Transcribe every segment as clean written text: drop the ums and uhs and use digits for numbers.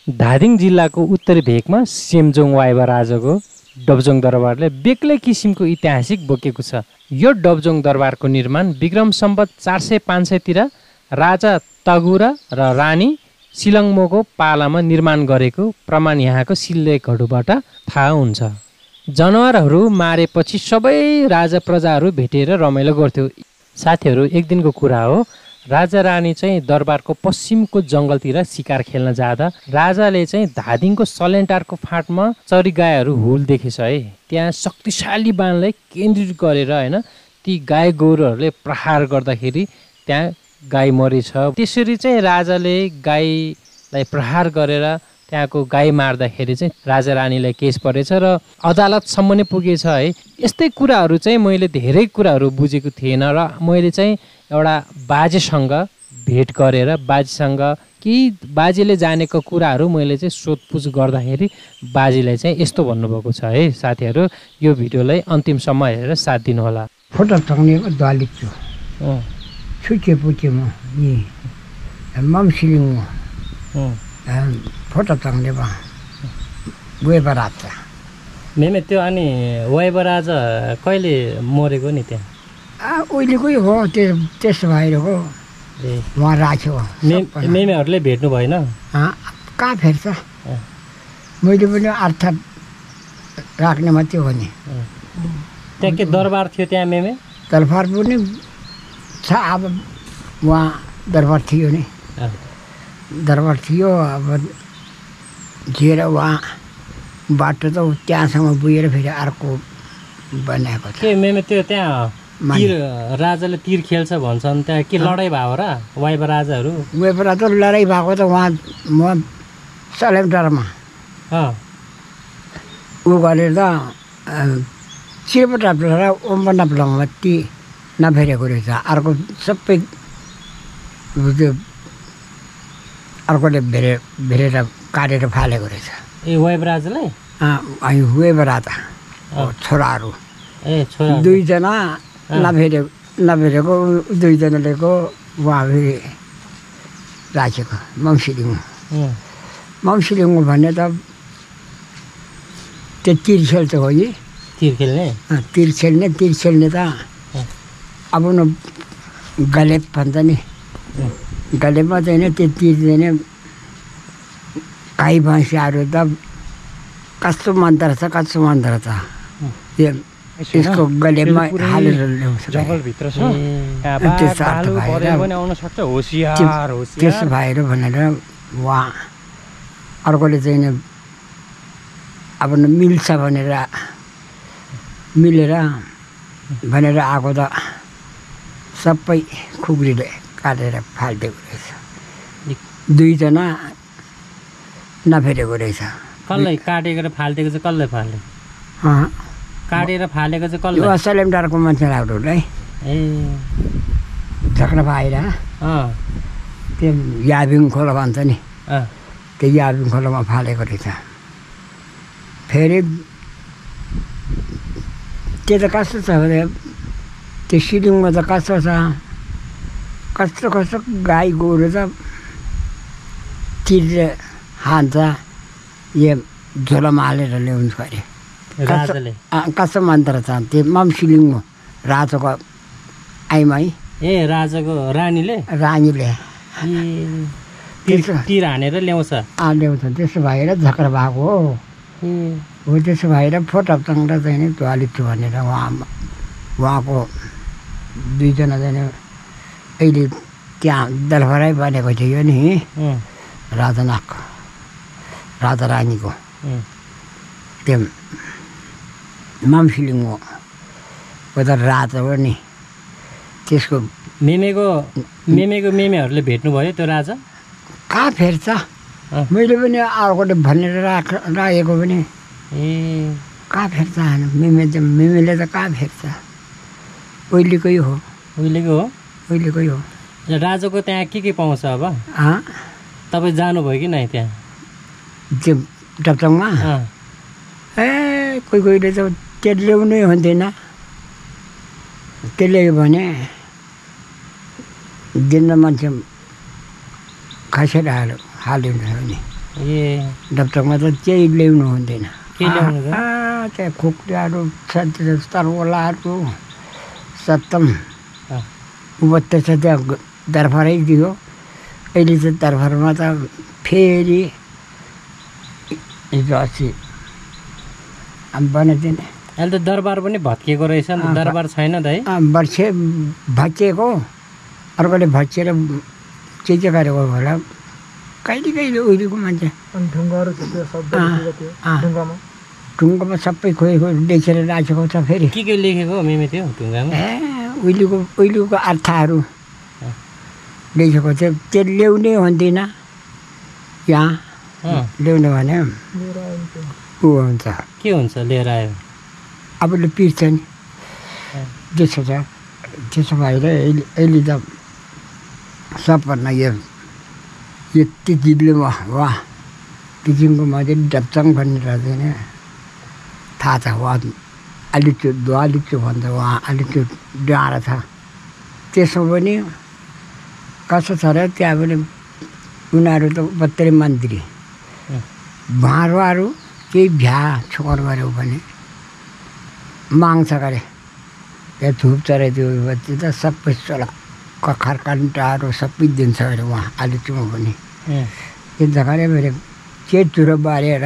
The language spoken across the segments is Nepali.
धादिङ जिल्लाको उत्तरी भेकमा सेमजोङ वाइबा राजाको डबजोङ दरबारले बेग्लै किसिमको ऐतिहासिक बोकेको छ। यो डबजोङ दरबारको निर्माण विक्रम सम्वत 400-500 तिर राजा तगुरा र रानी सिलङमोको पालामा निर्माण गरेको प्रमाण यहाँको शिलालेखहरूबाट थाहा हुन्छ। जनावरहरू मारेपछि सबै राजा प्रजाहरू भेटेर रमाइलो गर्थ्यो। साथीहरू, एक दिनको कुरा हो, राजा रानी चाहिँ दरबारको पश्चिमको जङ्गलतिर शिकार खेल्न जाँदा राजाले चाहिँ धादिङको सलेन्टारको फाँटमा चरीगाईहरू हुल देखेछ है। त्यहाँ शक्तिशाली बाणलाई केन्द्रित गरेर होइन ती गाई गोरुहरूले प्रहार गर्दाखेरि त्यहाँ गाई मरेछ। त्यसरी चाहिँ राजाले गाईलाई प्रहार गरेर त्यहाँको गाई मार्दाखेरि चाहिँ राजा रानीलाई केस परेछ र अदालतसम्म नै पुगेछ है। यस्तै कुराहरू चाहिँ मैले धेरै कुराहरू बुझेको थिएन र मैले चाहिँ एउटा बाजेसँग भेट गरेर बाजेसँग केही बाजेले जानेको कुराहरू मैले चाहिँ सोधपुछ गर्दाखेरि बाजेले चाहिँ यस्तो भन्नुभएको छ है। साथीहरू, यो भिडियोलाई अन्तिमसम्म हेरेर साथ दिनुहोला। फोटो तङ्नेको दलित छु छुचे पुचे म नि ममसिलिङ फोटो तङ्ने बा वेबा राजा मेमे त्यो अनि वाइबा राजा कहिले मरेको नि त्यहाँ? उहिलेकै हो, त्यसो भएर हो उहाँ राख्यो। मेमेहरूले भेट्नु भएन? कहाँ फेर्छ, मैले पनि अर्थ राख्ने मात्रै हो नि। त्यहाँ के दरबार थियो त्यहाँ मेमे? दरबार पनि छ, अब उहाँ दरबार थियो नि, दरबार थियो। अब झिएर उहाँ बाटो त त्यहाँसम्म पुगेर फेरि अर्को बनाएको छ। के मेमे त्यो त्यहाँ राजाले तीर खेल्छ भन्छन्, त्यहाँ के लडाइँ भयो र वाइबा राजाहरू? वाइबा राजा लडाइँ भएको त उहाँ म सलेमटारमा ऊ गरेर त चिरपटा र ओम्बन्डा प्लङमा ती नफेरेको रहेछ। अर्को सबै त्यो अर्कोले भेरेर काटेर फालेको रहेछ। ए वाइबा राजालाई? वाइबा राजा छोराहरू दुईजना नफेरेको दुईजनालेको उहाँ फेरि राखेको ममसिलिङ भन्ने त त्यो तीर खेल्छ हो कि तीर खेल्ने त अब न गलेप भन्छ नि, गलेपमा चाहिँ नि त्यो तीर चाहिँ नि गाई भैँसीहरू त कस्तो मन्त्र छ त्यो यसको गलेपमा हालेर ल्याउँछ। त्यसो भएर भनेर उहाँ अर्कोले चाहिँ नि अब मिल्छ मिलेर भनेर आएको त सबै खुकुरीले काटेर फालिदिएको रहेछ। दुईजना नफेरेको रहेछ। कसलाई काटेको र फालिदिएको चाहिँ कसलाई फाल्यो? काटेर फालेको चाहिँ कसले? यो सलेमटारको मान्छेहरूलाई झगडा भएर त्यो याबिङ खोला भन्छ नि, त्यो याबिङ खोलामा फालेको रहेछ। फेरि त्यो त कस्तो छ भने त्यो सिलिङमा त कस्तो छ, कस्तो गाई गोरु त तिरले हान्छ, यो झोलामा हालेर ल्याउँछ अरे राजाले। कस्तो मन्त्र छ त्यो ममसिलिङ राजाको आइमा है। ए राजाको रानीले तीर हानेर ल्याउँछ। त्यसो भएर झगडा भएको हो। त्यसो भएर फोटो तङ्ग्रा चाहिँ नि दलित छु भनेर उहाँको दुईजना चाहिँ अहिले त्यहाँ दरबारै बनेको थियो नि राजा रानीको त्यो ममसिलिङको त राजा हो नि। त्यसको मेमेहरूले भेट्नुभयो त्यो राजा? कहाँ फेर्छ, मैले पनि अर्कोले भनेर राखेको पनि कहाँ फेर्छ। मेमेले त कहाँ फेर्छ, उहिलेकै हो। राजाको त्यहाँ के पाउँछ अब? तपाईँ जानुभयो कि नै त्यहाँ? त्यो टपटङमा कोहीले त त्यो ल्याउनै हुन्थेन। त्यसले भने दिन मान्छे खसेर हालिन्छ नि ए डपचकमा त केही ल्याउनु हुँदैन के ल्याउनु त त्यहाँ खुकुराहरू तरवलाहरू सत्तम उपत्य छ त्यहाँ दरबारै दियो अहिले चाहिँ दरबारमा त फेरि हिजो अस्ति बनाइदिने अहिले त दरबार पनि भत्किएको रहेछ नि त दरबार छैन दाइ वर्षे भत्किएको अर्कोले भत्किएर के गरेको होला कहिले कहिले उहिलेको मान्छे ढुङ्गामा सबै खोइ लेखेर राखेको छ फेरि के लेखेको मेमे त्यो ढुङ्गामा उहिलेको अर्थहरू लेखेको थियो त्यो ल्याउने हुँदैन यहाँ ल्याउने भने ऊ हुन्छ के हुन्छ लिएर आयो आफूले पिर्छ नि त्यसो छ त्यसो भएर अहिले त सबभन्दा यो यति जिब्ले वा किसिमको मान्छे डपचङ भनेर चाहिँ थाहा छ वा अलिचो दुवालिचो भन्छ उहाँ अलिचो डाँडा छ त्यसो पनि कसो छ र त्यहाँ पनि उनीहरू त बत्तरी मन्त्री भाँडोहरू केही भ्या छोकर गऱ्यो भने माग्छ गरे त्यहाँ धुप चराइदियो बत्ती त सबै चलक्क खर्कान्टाहरू सबै दिन्छ अरे उहाँ अलिचोमा पनि त्यो जग्गाले मेरो के चुरो बारेर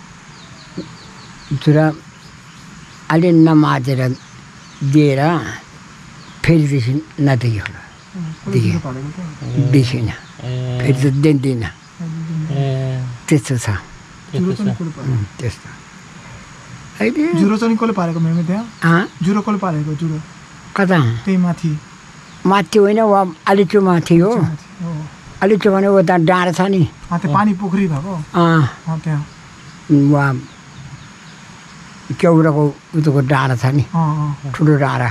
चुरा अलि नमाजेर दिएर फेरिदेखि नदियो देखिन फेरि त दिँदैन त्यस्तो छ त्यस्तो अहिले जुरो चाहिँ कसले पारेको मेमे त्यहाँ जुरो कसले पारेको जुरो कता त्यही माथि माथि होइन वा अलिचो माथि हो अलिचो भने उता डाँडा छ नि पानी पोखरी भएको त्यहाँ वा केउराको उतोको डाँडा छ नि ठुलो डाँडा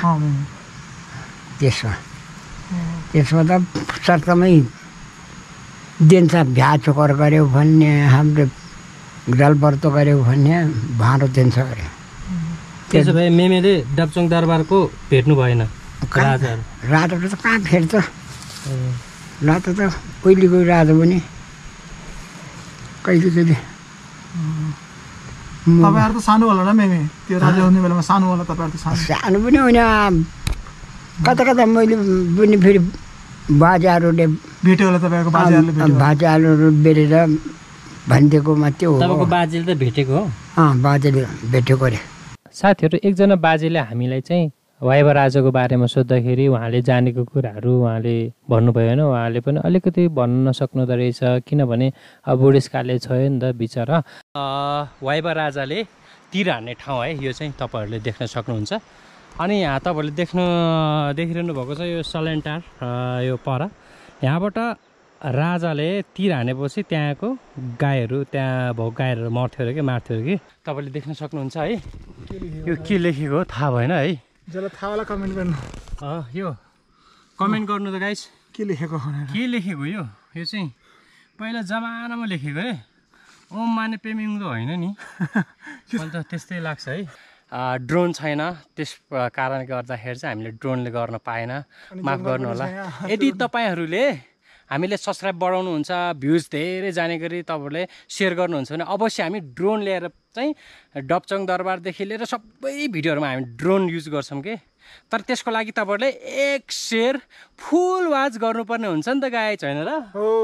त्यसमा त शर्तमै दिन्छ भ्या चोकर गऱ्यो भन्ने हाम्रो जलव्रत गऱ्यो भन्ने भाँडो दिन्छ अरे त्यसो भए मेमेले डपचङ दरबारको भेट्नु भएन रातो त कहाँ फेर्छ रातो त पहिलेको रातो पनि कहिले कहिले तपाईँहरू त सानो होला न मेमे त्यो राजा हुने बेलामा सानो होला तपाईँहरू त सानो पनि होइन कता कता मैले पनि फेरि बाजाहरूले भेट्यो होला तपाईँहरूको बाजाहरू बेरेर भनिदिएकोमा त्यो हो तपाईँको बाजेले त भेटेको हो बाजेले भेटेको अरे साथीहरू एकजना बाजेले हामीलाई चाहिँ वाइवा राजाको बारेमा सोद्धाखेरि उहाँले जानेको कुराहरू उहाँले भन्नुभयो होइन उहाँले पनि अलिकति भन्न नसक्नुहुँदो रहेछ किनभने अब बुढेसकालले छ नि त बिचरा वाइवा राजाले तीर हान्ने ठाउँ है यो चाहिँ तपाईँहरूले देख्न सक्नुहुन्छ अनि यहाँ तपाईँहरूले देखिरहनु भएको छ यो सलेन्टार यो पर यहाँबाट राजाले तीर हानेपछि त्यहाँको गाईहरू त्यहाँ भएको गाईहरू मर्थ्यो अरे कि मार्थ्यो अरे कि तपाईँले देख्न सक्नुहुन्छ है यो के लेखेको हो थाहा भएन है जसलाई थाहा होला कमेन्ट गर्नु यो कमेन्ट गर्नु त गाइस के लेखेको यो चाहिँ पहिला जमानामा लेखेको है ओम माने पेमिङ त होइन नि मलाई त त्यस्तै लाग्छ है ड्रोन छैन त्यस कारणले गर्दाखेरि चाहिँ हामीले ड्रोनले गर्न पाएन माफ गर्नु होला यदि तपाईँहरूले हामीले सब्सक्राइब बढाउनुहुन्छ भ्युज धेरै जाने गरी तपाईँहरूले सेयर गर्नुहुन्छ भने अवश्य हामी ड्रोन ल्याएर चाहिँ डपचङ दरबारदेखि लिएर सबै भिडियोहरूमा हामी ड्रोन युज गर्छौँ कि तर त्यसको लागि तपाईँहरूले एक सेयर फुल वाच गर्नुपर्ने हुन्छ नि त गाई छैन र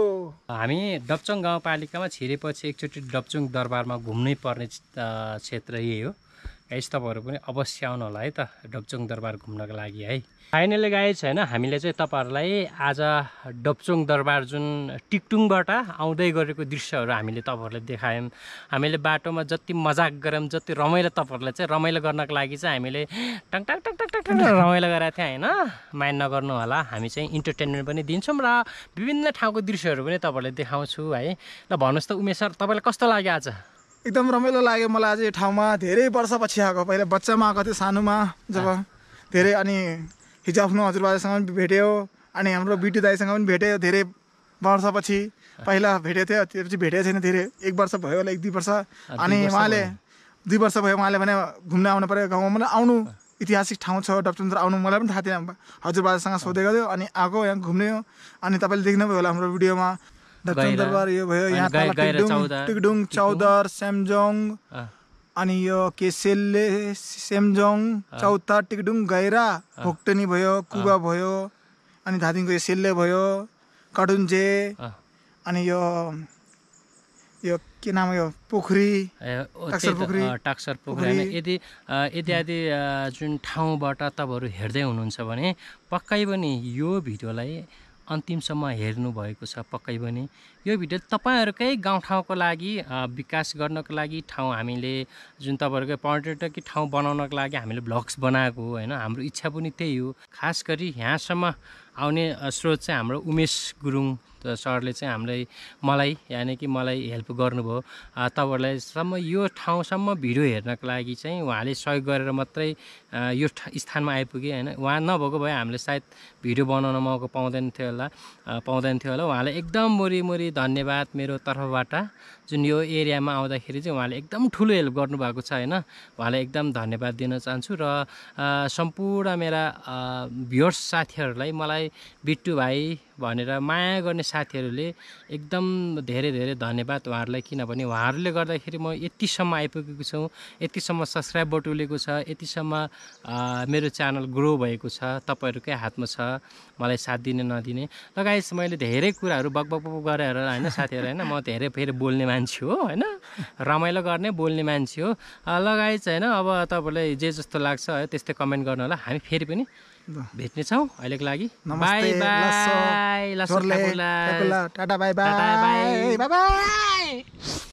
हामी डपचङ गाउँपालिकामा छिरेपछि एकचोटि डपचङ दरबारमा घुम्नै पर्ने क्षेत्र यही हो गाइस तपाईँहरू पनि अवश्य आउनु होला है त डपचङ दरबार घुम्नको लागि है फाइनली गाइस होइन हामीले चाहिँ तपाईँहरूलाई आज डपचङ दरबार जुन टिकटुङबाट आउँदै गरेको दृश्यहरू हामीले तपाईँहरूलाई देखायौँ हामीले बाटोमा जति मजाक गऱ्यौँ जति रमाइलो तपाईँहरूलाई चाहिँ रमाइलो गर्नको लागि चाहिँ हामीले टङ टङ टङ टङ टङ रमाइलो गरेको थियौँ होइन माइन्ड नगर्नु होला हामी चाहिँ इन्टरटेनमेन्ट पनि दिन्छौँ र विभिन्न ठाउँको दृश्यहरू पनि तपाईँहरूलाई देखाउँछु है ल भन्नुहोस् त उमेश सर तपाईँलाई कस्तो लाग्यो आज एकदम रमाइलो लाग्यो मलाई आज यो ठाउँमा धेरै वर्षपछि आएको पहिला बच्चामा आएको थियो सानोमा जब धेरै अनि हिजो आफ्नो हजुरबाजेसँग पनि भेट्यो अनि हाम्रो बिटु दाईसँग पनि भेट्यो धेरै वर्षपछि पहिला भेटेको थियो त्यो चाहिँ भेटेको छैन धेरै 1 वर्ष भयो होला 1-2 वर्ष अनि उहाँले 2 वर्ष भयो उहाँले भने घुम्न आउनु पर्यो गाउँमा मलाई आउनु ऐतिहासिक ठाउँ छ डपचङ आउनु मलाई पनि थाहा थिएन हजुरबाजेसँग सोधेको थियो अनि आएको यहाँ घुम्ने अनि तपाईँले देख्नुभयो होला हाम्रो भिडियोमा डबजोङ दरबार यो भयो यहाँ तल टिकडुङ चौधर सेमजोङ अनि यो केसेलले सेमजोङ चौतार टिकडुङ गैरा भोक्टनी भयो कुबा भयो अनि धादिङको यो सेल्ले भयो कडुन्जे अनि यो के नाम यो पोखरी टाक्सर पोखरी होइन यदि इत्यादि जुन ठाउँबाट तपाईँहरू हेर्दै हुनुहुन्छ भने पक्कै पनि यो भिडियोलाई अन्तिमसम्म हेर्नु भएको छ। पक्कै पनि यो भिडियो तपाईँहरूकै गाउँठाउँको लागि विकास गर्नको लागि ठाउँ हामीले जुन तपाईँहरूकै पर्यटकीय ठाउँ बनाउनको लागि हामीले भ्लग्स बनाएको होइन। हाम्रो इच्छा पनि त्यही हो। खास गरी यहाँसम्म आउने स्रोत चाहिँ हाम्रो उमेश गुरुङ सरले चाहिँ मलाई हेल्प गर्नुभयो। तपाईँहरूलाई यो ठाउँसम्म भिडियो हेर्नको लागि चाहिँ उहाँले सहयोग गरेर मात्रै यो स्थानमा आइपुगे होइन। उहाँ नभएको भए हामीले सायद भिडियो बनाउन मौका पाउँदैन थियो होला। उहाँलाई एकदम मोरी धन्यवाद मेरो तर्फबाट। जुन यो एरियामा आउँदाखेरि चाहिँ उहाँले एकदम ठुलो हेल्प गर्नुभएको छ होइन। उहाँलाई एकदम धन्यवाद दिन चाहन्छु र सम्पूर्ण मेरा भ्युअर्स साथीहरूलाई मलाई बिट्टु भाइ भनेर माया गर्ने साथीहरूले एकदम धेरै धन्यवाद उहाँहरूलाई। किनभने उहाँहरूले गर्दाखेरि म यतिसम्म आइपुगेको छु, यतिसम्म सब्सक्राइब बटुलेको छ, यतिसम्म मेरो च्यानल ग्रो भएको छ। तपाईँहरूकै हातमा छ मलाई साथ दिने नदिने। ल गाइस मैले धेरै कुराहरू बक गरेर होइन साथीहरू होइन। म धेरै फेरि बोल्ने मान्छे हो होइन, रमाइलो गर्ने बोल्ने मान्छे हो। ल गाइस होइन अब तपाईँहरूलाई जे जस्तो लाग्छ है त्यस्तै कमेन्ट गर्नु होला। हामी फेरि पनि भेट्नेछौँ। अहिलेको लागि bye bye, tata bye by.